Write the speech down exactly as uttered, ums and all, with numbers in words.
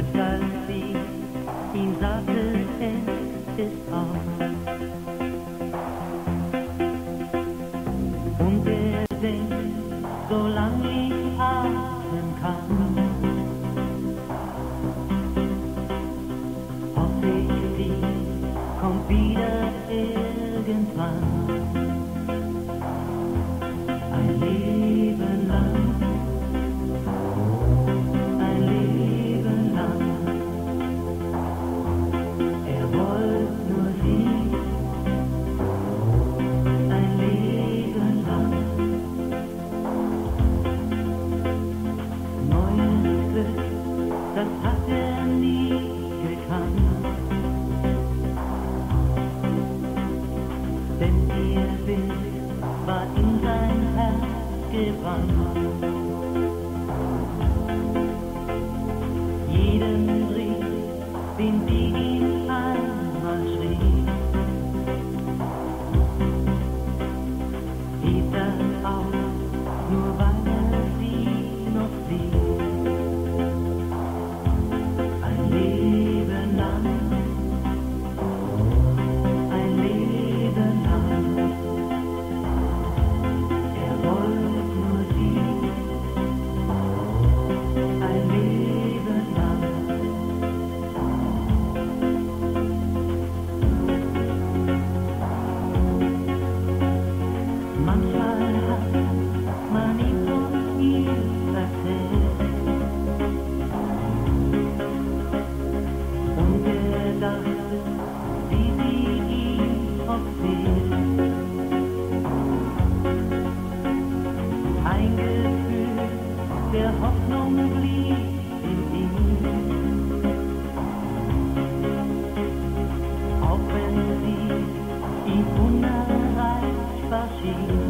Selbst als sie ihm sagte, es ist aus. Und er denkt, solange ich atmen kann, hoffe ich, sie kommt wieder irgendwann. Ein Leben lang, ein Leben lang. Er wollte nur sie, ein Leben lang. Neues Glück, das hat er nie gekannt. Denn ihr Bild war in sein Herz gebrannt. Jeden Brief, den sie ihm einmal schrieb, hebt er auf, nur weil er sie noch sieht. Ein Leben lang, ein Leben lang. Er wollte nur sie, ein Leben lang. Manchmal hat man ihm von ihr erzählt und er dachte, wie sie ihm oft fehlt. Ein Gefühl der Hoffnung blieb in ihm, auch wenn sie ihm unerreichbar schien.